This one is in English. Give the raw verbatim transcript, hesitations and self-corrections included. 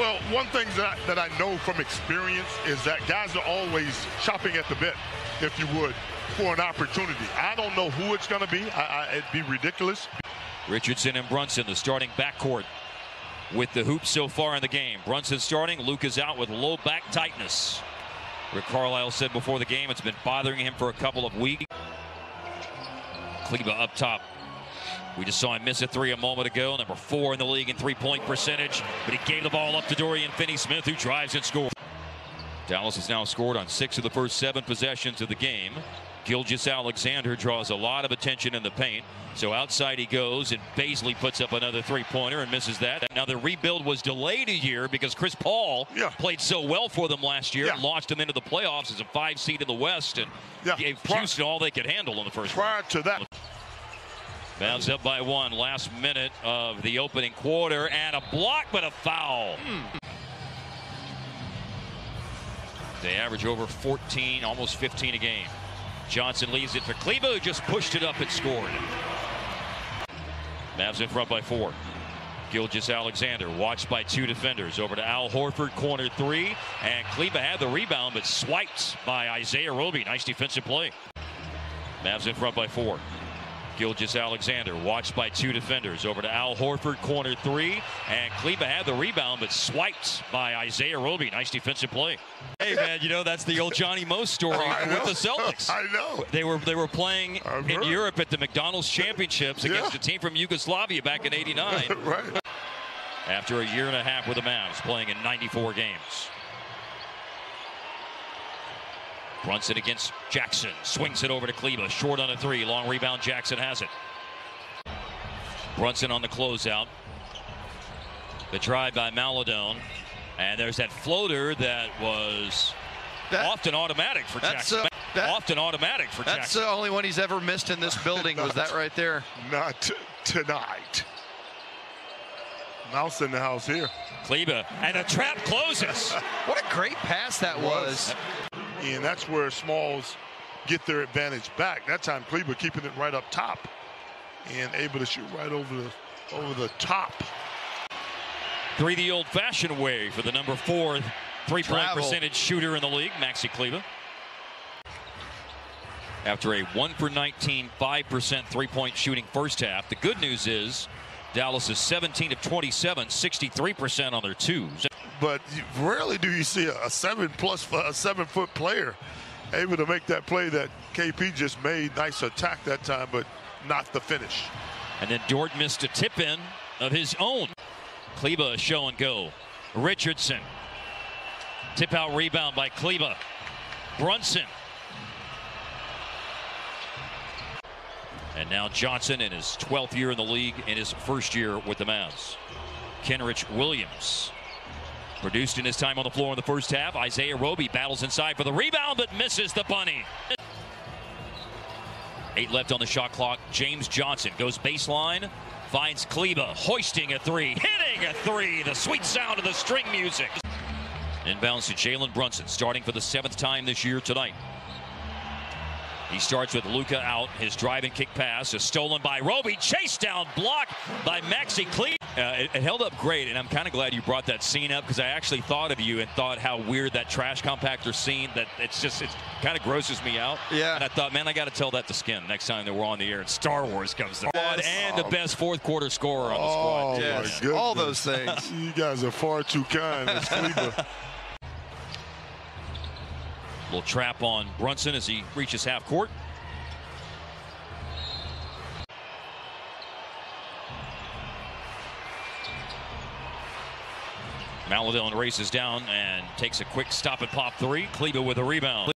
Well, one thing that I, that I know from experience is that guys are always chopping at the bit, if you would, for an opportunity. I don't know who it's going to be. I, I, it'd be ridiculous. Richardson and Brunson, the starting backcourt with the hoops so far in the game. Brunson starting, Luka's out with low back tightness. Rick Carlisle said before the game it's been bothering him for a couple of weeks. Kleber up top. We just saw him miss a three a moment ago. Number four in the league in three-point percentage. But he gave the ball up to Dorian Finney-Smith, who drives and scores. Dallas has now scored on six of the first seven possessions of the game. Gilgeous-Alexander draws a lot of attention in the paint. So outside he goes, and Bazley puts up another three-pointer and misses that. Now the rebuild was delayed a year because Chris Paul yeah. played so well for them last year. Yeah. Launched them into the playoffs as a five seed in the West and yeah. gave Houston all they could handle in the first Prior round. to that. Mavs up by one, last minute of the opening quarter, and a block, but a foul. Mm. They average over fourteen, almost fifteen a game. Johnson leaves it for Kleber, who just pushed it up and scored. Mavs in front by four. Gilgeous-Alexander watched by two defenders. Over to Al Horford, corner three, and Kleber had the rebound, but swiped by Isaiah Roby. Nice defensive play. Mavs in front by four. Gilgeous-Alexander watched by two defenders. Over to Al Horford, corner three, and Kleber had the rebound, but swiped by Isaiah Roby. Nice defensive play. Hey man, you know that's the old Johnny Most story with the Celtics. I know. They were they were playing I've in heard. Europe at the McDonald's Championships Yeah. against a team from Yugoslavia back in eighty-nine. Right. After a year and a half with the Mavs, playing in ninety-four games. Brunson against Jackson. Swings it over to Kleber. Short on a three. Long rebound. Jackson has it. Brunson on the closeout. The drive by Maledon. And there's that floater that was that, often automatic for Jackson. Uh, that, often automatic for that's Jackson. That's the only one he's ever missed in this building. not, was that right there? Not tonight. Mouse in the house here. Kleber. And the trap closes. What a great pass that was. And that's where Smalls get their advantage back. That time Kleber keeping it right up top and able to shoot right over the over the top. Three the old-fashioned way for the number four three-point Travel. percentage shooter in the league, Maxi Kleber. After a one for nineteen, five percent three-point shooting first half, the good news is Dallas is seventeen of twenty-seven, sixty-three percent on their twos. But rarely do you see a seven plus a seven foot player able to make that play that K P just made. Nice attack that time, but not the finish. And then Dort missed a tip in of his own. Kleber show and go. Richardson. Tip out rebound by Kleber. Brunson. And now Johnson in his twelfth year in the league, in his first year with the Mavs. Kenrich Williams. Produced in his time on the floor in the first half. Isaiah Roby battles inside for the rebound, but misses the bunny. Eight left on the shot clock. James Johnson goes baseline, finds Kleber, hoisting a three, hitting a three. The sweet sound of the string music. Inbounds to Jalen Brunson, starting for the seventh time this year tonight. He starts with Luka out. His drive and kick pass is stolen by Roby. Chase down block by Maxi Kleber. Uh, it, it held up great, and I'm kind of glad you brought that scene up because I actually thought of you and thought how weird that trash compactor scene, that it's just, it kind of grosses me out. Yeah. And I thought, man, I got to tell that to Skin next time that we're on the air and Star Wars comes to Yes. and the best fourth quarter scorer on the Oh, squad. my Yes. goodness. All those things. You guys are far too kind. It's Kleber. Little trap on Brunson as he reaches half court. Maledon races down and takes a quick stop and pop three. Kleber with a rebound.